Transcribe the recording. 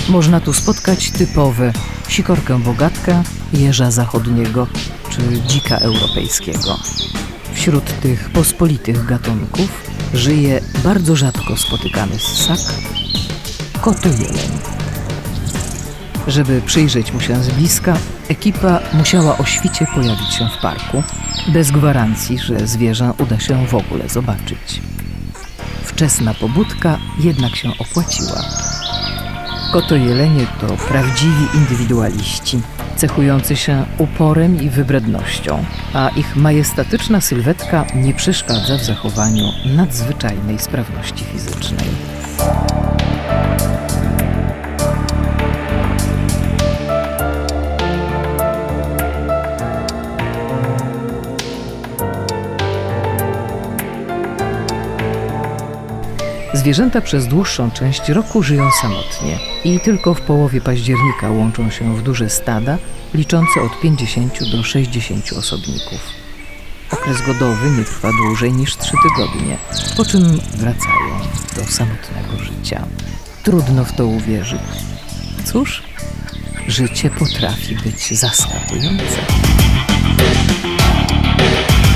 Można tu spotkać typowe sikorkę bogatka, jeża zachodniego czy dzika europejskiego. Wśród tych pospolitych gatunków żyje bardzo rzadko spotykany ssak – kotojeleń. Żeby przyjrzeć mu się z bliska, ekipa musiała o świcie pojawić się w parku, bez gwarancji, że zwierzę uda się w ogóle zobaczyć. Wczesna pobudka jednak się opłaciła. Kotojelenie to prawdziwi indywidualiści, cechujący się uporem i wybrednością, a ich majestatyczna sylwetka nie przeszkadza w zachowaniu nadzwyczajnej sprawności fizycznej. Zwierzęta przez dłuższą część roku żyją samotnie i tylko w połowie października łączą się w duże stada liczące od 50 do 60 osobników. Okres godowy nie trwa dłużej niż 3 tygodnie, po czym wracają do samotnego życia. Trudno w to uwierzyć. Cóż, życie potrafi być zaskakujące.